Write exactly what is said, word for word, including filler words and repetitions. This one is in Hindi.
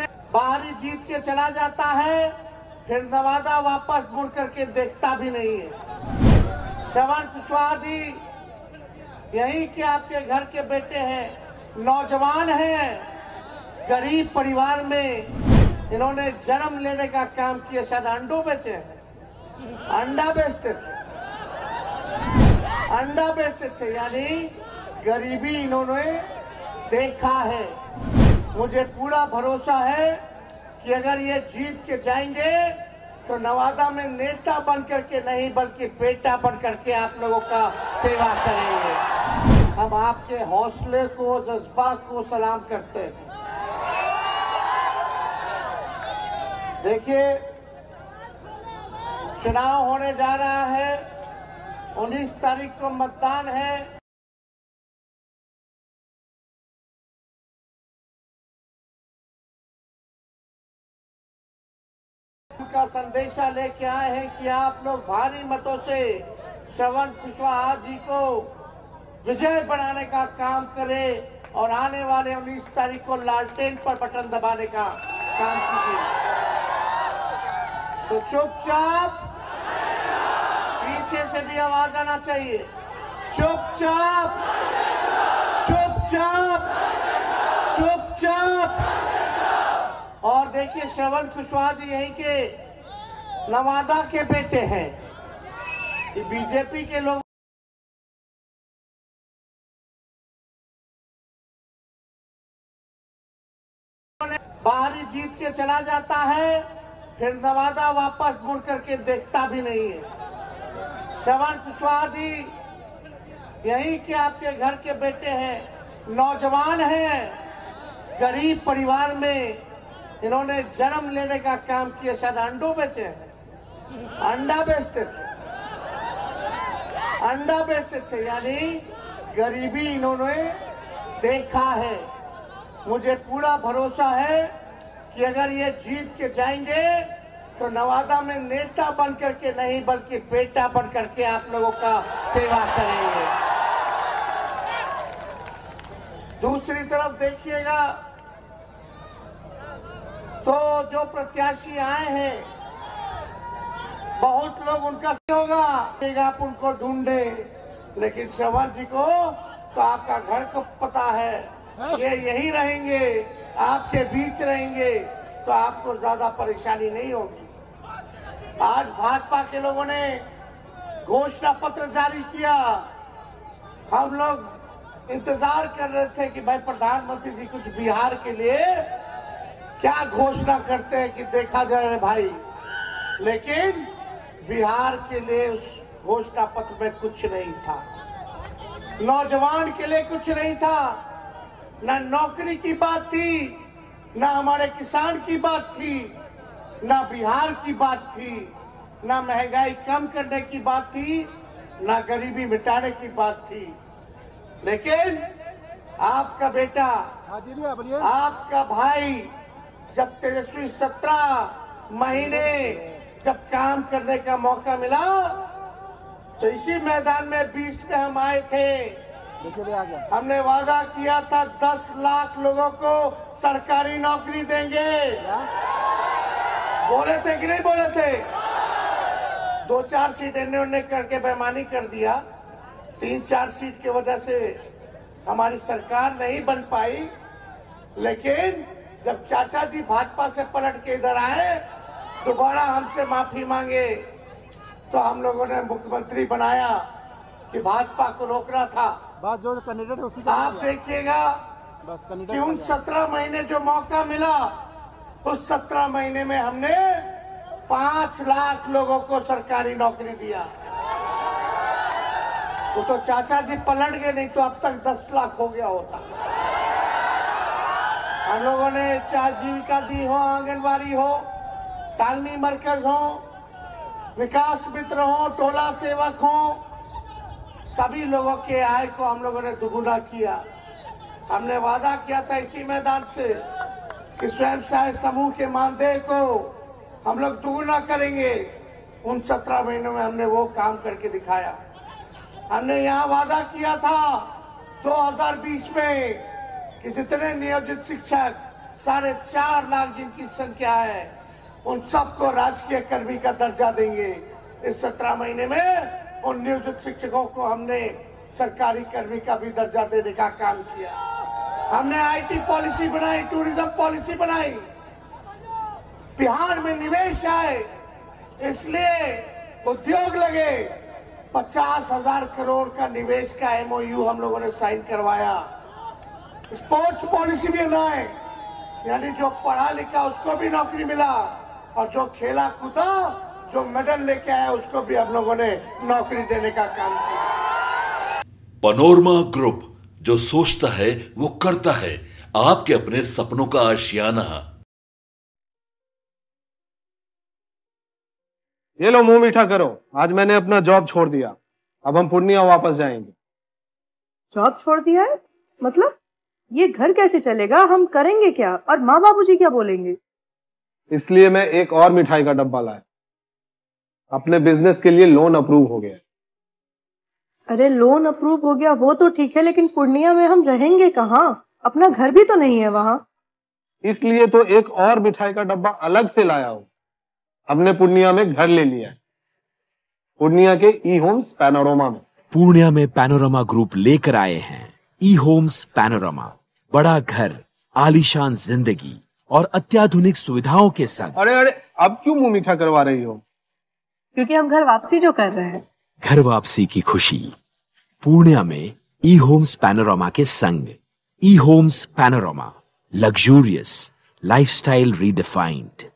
ने बाहरी जीत के चला जाता है, फिर नवादा वापस मुड़ करके देखता भी नहीं है। श्रवण कुशवाहा जी यही के आपके घर के बेटे हैं, नौजवान हैं, गरीब परिवार में इन्होंने जन्म लेने का काम किया। शायद अंडों बेचे हैं, अंडा बेचते थे, अंडा बेचते थे, यानी गरीबी इन्होंने देखा है। मुझे पूरा भरोसा है कि अगर ये जीत के जाएंगे तो नवादा में नेता बन करके नहीं बल्कि बेटा बन करके आप लोगों का सेवा करेंगे। हम आपके हौसले को, जज्बा को सलाम करते हैं। देखिए, चुनाव होने जा रहा है, उन्नीस तारीख को मतदान है। उनका संदेशा लेके आए हैं कि आप लोग भारी मतों से श्रवण कुशवाहा जी को विजय बनाने का काम करें और आने वाले उन्नीस तारीख को लालटेन पर बटन दबाने का काम कीजिए। तो चुपचाप, पीछे से भी आवाज आना चाहिए, चुपचाप, चुपचाप, चुपचाप। और देखिए, श्रवण कुशवाहा जी यहीं के नवादा के बेटे हैं। बीजेपी के लोग बाहरी जीत के चला जाता है, फिर नवादा वापस मुड़ करके देखता भी नहीं है। श्रवण कुशवाहा जी यहीं के आपके घर के बेटे हैं, नौजवान हैं, गरीब परिवार में इन्होंने जन्म लेने का काम किया। शायद अंडों बेचे हैं, अंडा बेचते थे, अंडा बेचते थे, यानी गरीबी इन्होंने देखा है। मुझे पूरा भरोसा है कि अगर ये जीत के जाएंगे तो नवादा में नेता बन करके नहीं बल्कि बेटा बन करके आप लोगों का सेवा करेंगे। दूसरी तरफ देखिएगा तो जो प्रत्याशी आए हैं, बहुत लोग उनका होगा, आप उनको ढूंढे, लेकिन श्रवण जी को तो आपका घर को पता है, ये यही रहेंगे, आपके बीच रहेंगे, तो आपको ज्यादा परेशानी नहीं होगी। आज भाजपा के लोगों ने घोषणा पत्र जारी किया। हम लोग इंतजार कर रहे थे कि भाई प्रधानमंत्री जी कुछ बिहार के लिए क्या घोषणा करते हैं कि देखा जाए भाई, लेकिन बिहार के लिए उस घोषणा पत्र में कुछ नहीं था, नौजवान के लिए कुछ नहीं था, न नौकरी की बात थी, न हमारे किसान की बात थी, न बिहार की बात थी, न महंगाई कम करने की बात थी, न गरीबी मिटाने की बात थी। लेकिन आपका बेटा, आपका भाई जब तेजस्वी सत्रह महीने जब काम करने का मौका मिला तो इसी मैदान में बीस में हम आए थे। हमने वादा किया था दस लाख लोगों को सरकारी नौकरी देंगे। बोले थे कि नहीं बोले थे? दो चार सीट इन्ने उन्ने करके बेईमानी कर दिया। तीन चार सीट की वजह से हमारी सरकार नहीं बन पाई। लेकिन जब चाचा जी भाजपा से पलट के इधर आए, दोबारा हमसे माफी मांगे, तो हम लोगों ने मुख्यमंत्री बनाया कि भाजपा को रोकना था। बात जो कैंडिडेट है उसी आप देखिएगा कि उन सत्रह महीने जो मौका मिला, उस सत्रह महीने में हमने पांच लाख लोगों को सरकारी नौकरी दिया। वो तो चाचा जी पलट गए, नहीं तो अब तक दस लाख हो गया होता। हम लोगों ने चाहे जीविका दी हो, आंगनबाड़ी हो, तालमी मरकज हो, विकास मित्र हो, टोला सेवक हो, सभी लोगों के आय को हम लोगों ने दुगुना किया। हमने वादा किया था इसी मैदान से कि स्वयं सहायता समूह के मानदेय को हम लोग दुगुना करेंगे। उन सत्रह महीनों में हमने वो काम करके दिखाया। हमने यहाँ वादा किया था दो हज़ार बीस में कि जितने नियोजित शिक्षक साढ़े चार लाख जिनकी संख्या है, उन सबको राजकीय कर्मी का दर्जा देंगे। इस सत्रह महीने में उन नियोजित शिक्षकों को हमने सरकारी कर्मी का भी दर्जा देने का काम किया। हमने आईटी पॉलिसी बनाई, टूरिज्म पॉलिसी बनाई, बिहार में निवेश आए, इसलिए उद्योग लगे। पचास हजार करोड़ का निवेश का एमओयू हम लोगों ने साइन करवाया। स्पोर्ट्स पॉलिसी भी बनाए, यानी जो पढ़ा लिखा उसको भी नौकरी मिला, और जो खेला कूदा, जो मेडल लेके आया, उसको भी हम लोगों ने नौकरी देने का काम किया। पैनोरमा ग्रुप, जो सोचता है वो करता है। आपके अपने सपनों का आशियाना। ये लो मुंह मीठा करो, आज मैंने अपना जॉब छोड़ दिया, अब हम पूर्णिया वापस जाएंगे। जॉब छोड़ दिया है? मतलब ये घर कैसे चलेगा? हम करेंगे क्या? और माँ बाबूजी क्या बोलेंगे? इसलिए मैं एक और मिठाई का डब्बा लाया। अपने बिजनेस के लिए लोन अप्रूव हो गया। अरे लोन अप्रूव हो गया वो तो ठीक है, लेकिन पूर्णिया में हम रहेंगे कहाँ? अपना घर भी तो नहीं है वहां। इसलिए तो एक और मिठाई का डब्बा अलग से लाया हूं। हमने पूर्णिया में घर ले लिया है, पूर्णिया के ई होम्स पैनोरमा में। पूर्णिया में पैनोरमा ग्रुप लेकर आए हैं ई होम्स पैनोरमा। बड़ा घर, आलीशान जिंदगी और अत्याधुनिक सुविधाओं के संग। अरे अरे अब क्यों मुंह मीठा करवा रही हो? क्योंकि हम घर वापसी जो कर रहे हैं। घर वापसी की खुशी पूर्णिया में ई होम्स पैनोरमा के संग। E homes panorama, luxurious lifestyle redefined.